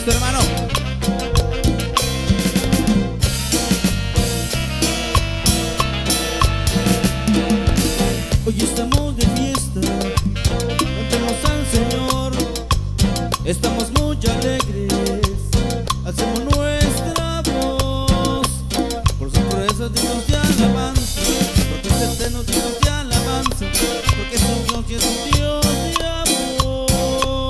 Cristo, hermano. Hoy estamos de fiesta, cantemos al Señor. Estamos muy alegres, hacemos nuestra voz. Por su proeza dignos de alabanza, porque es eterno dignos de alabanza, porque es un Dios y es un Dios de amor.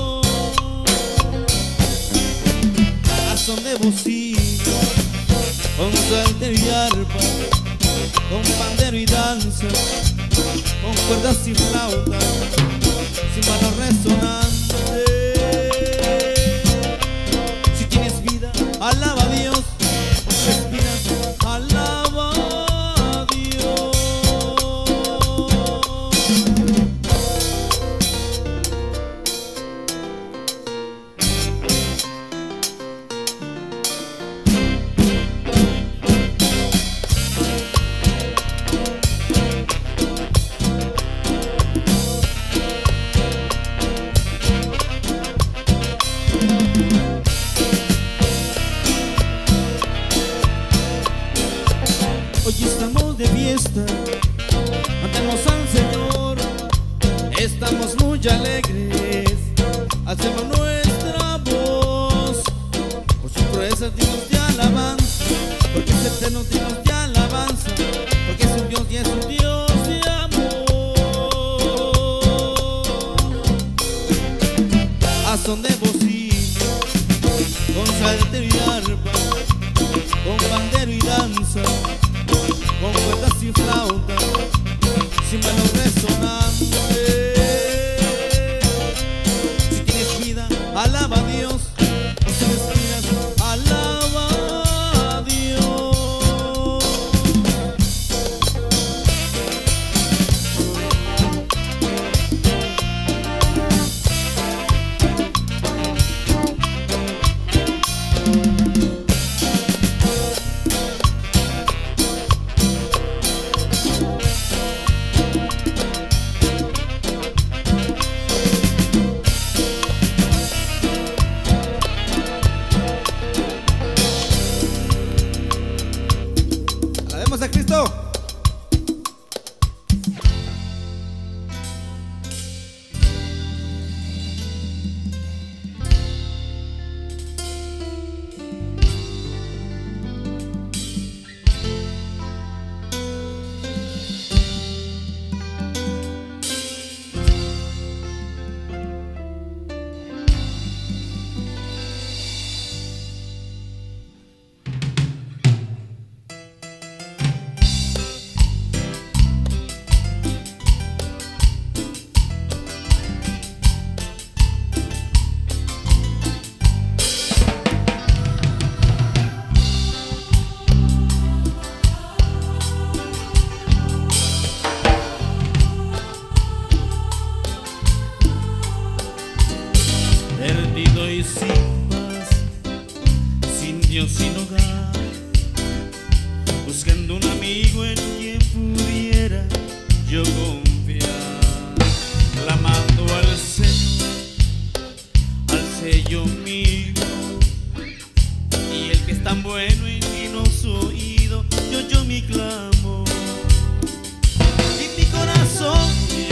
A son de bocina, con salterio y arpa, con pandero y danza, con cuerdas y flautas, címbalos resonantes. Si tienes vida, alaba a Dios. Si respiras, alaba a Dios. Hoy estamos de fiesta, cantemos al Señor. Estamos muy alegres, hacemos nuestra voz. Por su proeza dignos de alabanza, porque es eterno dignos de alabanza, porque es un Dios y es un Dios de amor. A son de bocina, con salterio y arpa, con pandero y danza, con cuerdas y flautas, címbalos resonantes. Si tienes vida, alaba a Dios. Si respiras, alaba a Dios. Alabemos a Cristo. Perdido y sin paz, sin Dios, sin hogar, buscando un amigo en quien pudiera yo confiar, clamando al sello mío, y el que es tan bueno y nos oído, yo oyó mi clamor, y mi corazón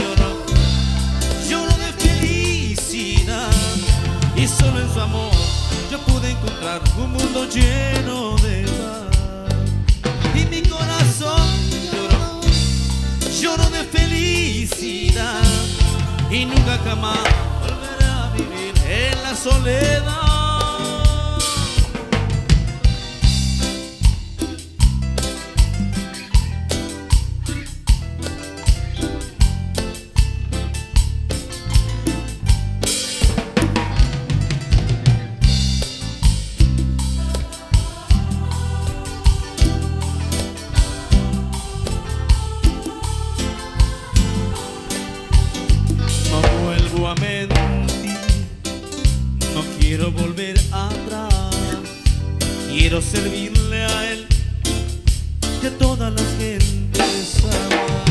lloró de felicidad. Y solo en su amor yo pude encontrar un mundo lleno de paz. Y mi corazón lloró de felicidad. Y nunca jamás volveré a vivir en la soledad. A mentir, no quiero volver atrás, quiero servirle a Él, que todas las gentes aman.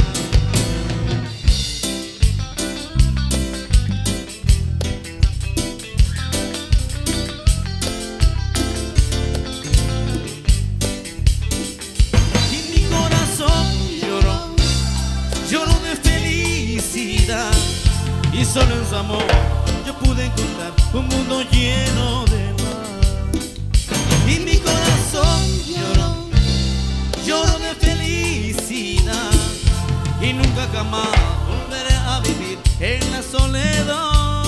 un mundo lleno de paz. Y mi corazón lloro de felicidad, y nunca jamás volveré a vivir en la soledad.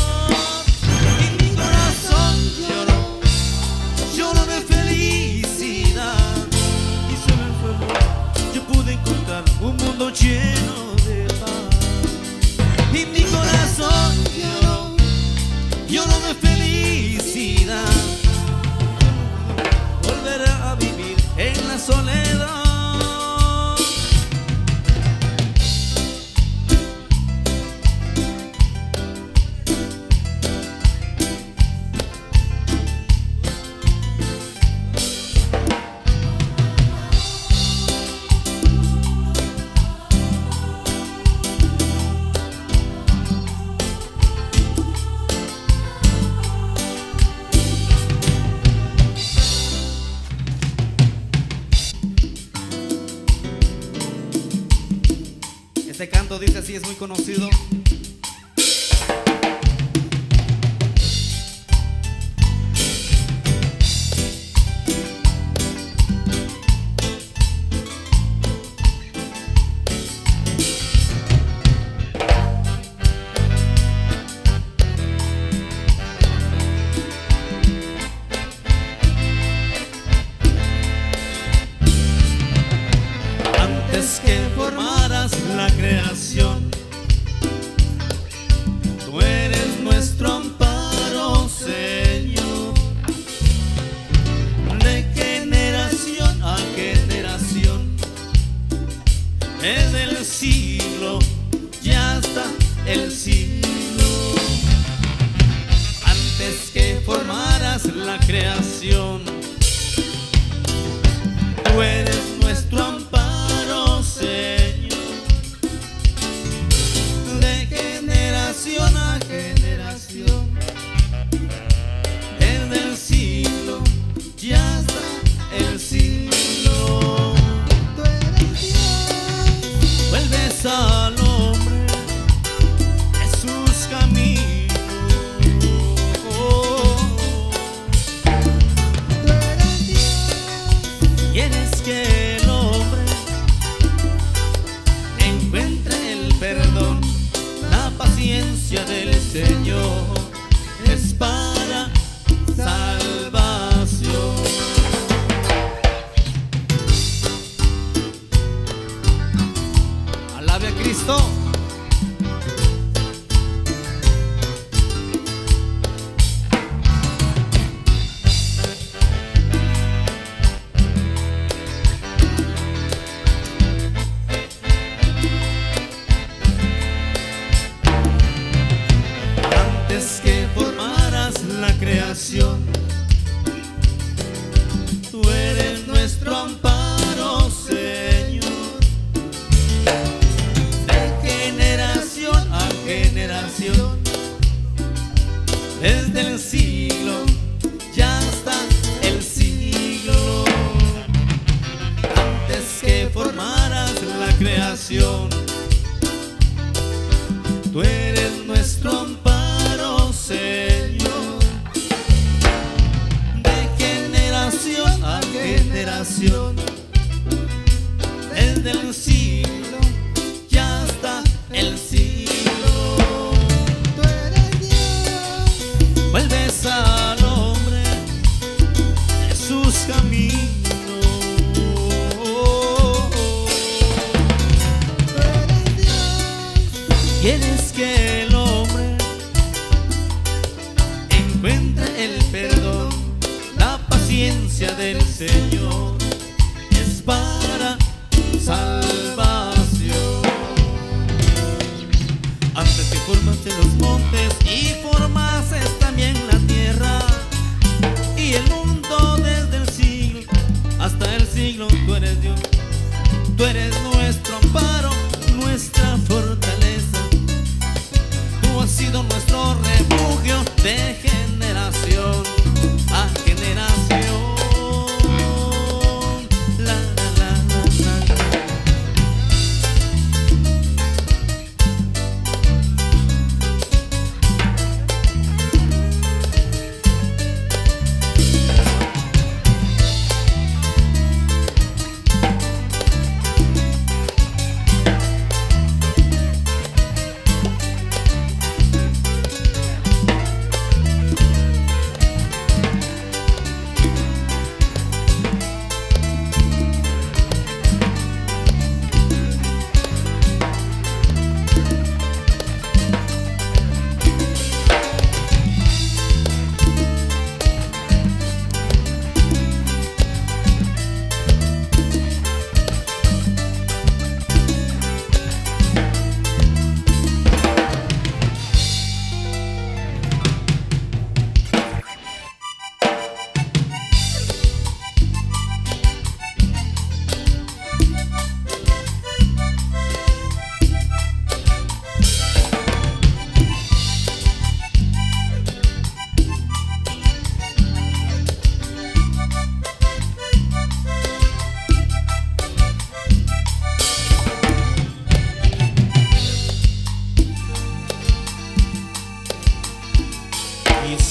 Y mi corazón lloro de felicidad, y solo en tu amor yo pude encontrar un mundo lleno de paz. Y mi corazón lloro de felicidad, volveré a vivir en la soledad. Este canto dice así, es muy conocido. Antes que formaras la creación, tú eres nuestro amparo, Señor. De generación a generación, desde el siglo y hasta el siglo. Antes que formaras la creación, tú eres nuestro amparo, Señor. De generación a generación, desde el siglo y hasta el siglo. Tú eres Dios, vuelves al hombre de sus caminos. Tú eres Dios, quieres que el hombre encuentre el perdón. La paciencia del Señor es para salvación. Alabe a Cristo. Antes que formaras la creación, tú eres nuestro amparo, Señor. De generación a generación, desde el siglo y hasta el siglo. Antes que formaras la creación, tú eres nuestro amparo, Señor. De generación a generación, desde el siglo y hasta el siglo. Tú eres Dios, vuelves al hombre de sus caminos. Tú eres Dios, quieres que el hombre encuentre el perdón. La paciencia del Señor es para salvación. Antes que formaste los montes y formaste también la tierra y el mundo, desde el siglo hasta el siglo, tú eres Dios. Tú eres nuestro amparo, nuestra fortaleza. Tú has sido nuestro refugio de generación a generación.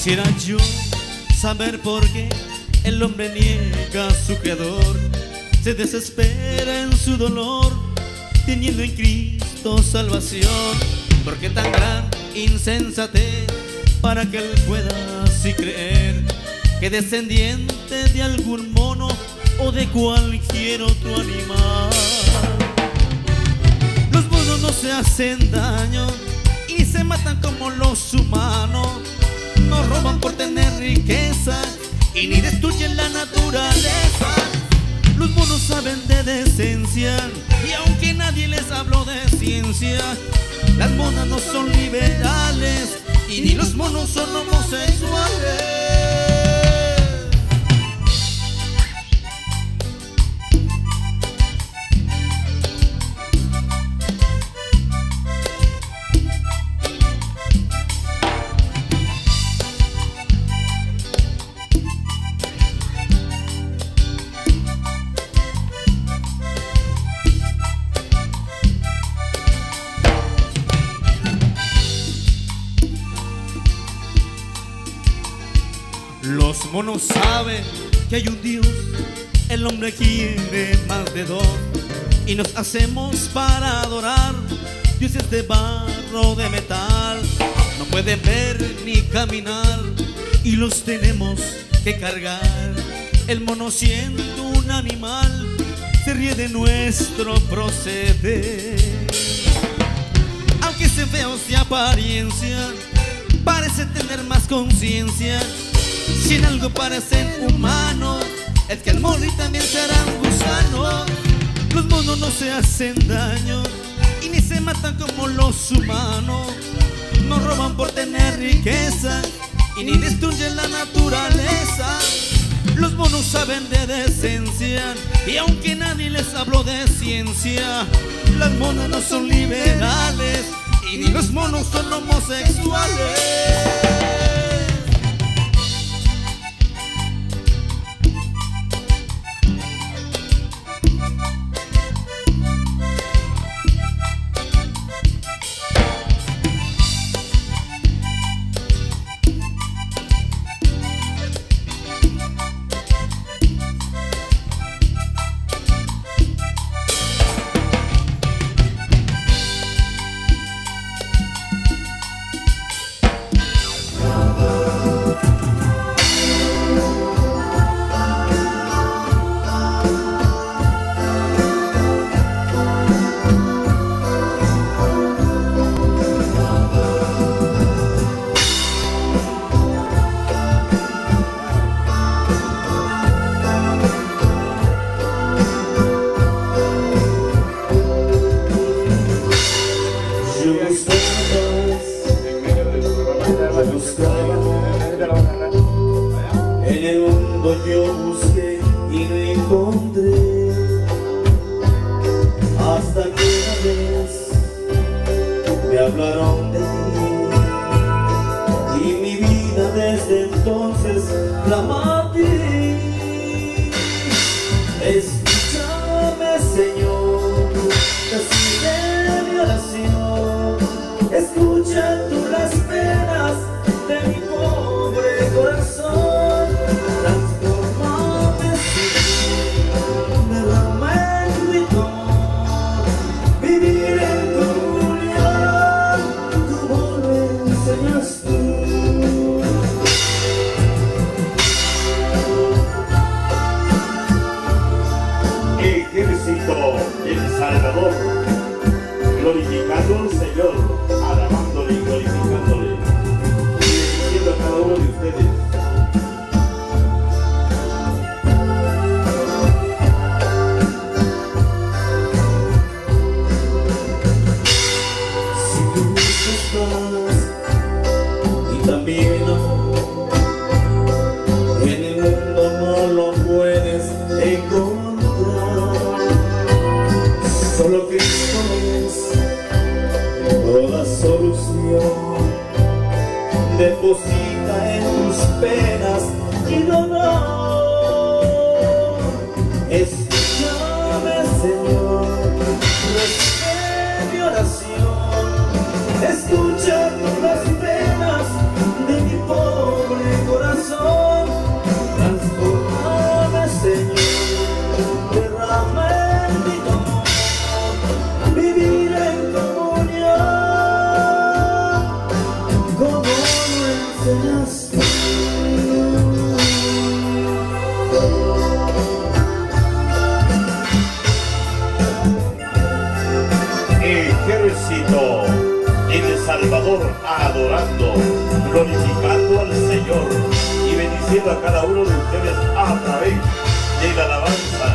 Quisiera yo saber por qué el hombre niega a su creador, se desespera en su dolor, teniendo en Cristo salvación. ¿Por qué tan gran insensatez para que él pueda así creer que descendiente de algún mono o de cualquier otro animal? Los monos no se hacen daño y se matan como los humanos, no roban por tener riqueza y ni destruyen la naturaleza. Los monos saben de decencia y aunque nadie les habló de ciencia, las monas no son liberales y ni los monos son homosexuales. Los monos saben que hay un Dios, el hombre quiere más de dos, y nos hacemos para adorar dioses de barro, de metal. No pueden ver ni caminar y los tenemos que cargar. El mono, siendo un animal, se ríe de nuestro proceder. Aunque sean feos de apariencia, parece tener más conciencia. Si en algo parecen humanos, es que el mono también serán gusanos. Los monos no se hacen daño y ni se matan como los humanos, no roban por tener riqueza y ni destruyen la naturaleza. Los monos saben de decencia y aunque nadie les habló de ciencia, las monas no son liberales y ni los monos son homosexuales. En el mundo yo busqué y no encontré, hasta que una vez me hablaron de ti y mi vida desde entonces clama a ti. Escúchame, Señor, recibe mi oración, escucha tú las penas de mi pobre corazón. Transformame, Señor, derrama en mi amor, vivir en tu unión, como me enseñas tú. Ejército El Salvador, glorificando al Señor, alabándole y glorificándole, y bendiciendo a cada uno de ustedes. Si tú estás y también amor, en el mundo no lo puedes encontrar. Solo Cristo es toda solución. Deposita en tus penas y dolor. Escúchame, Señor, recibe mi oración, escucha todas las penas de mi pobre enseñaste. Ejército en El Salvador, adorando, glorificando al Señor y bendiciendo a cada uno de ustedes a través de la alabanza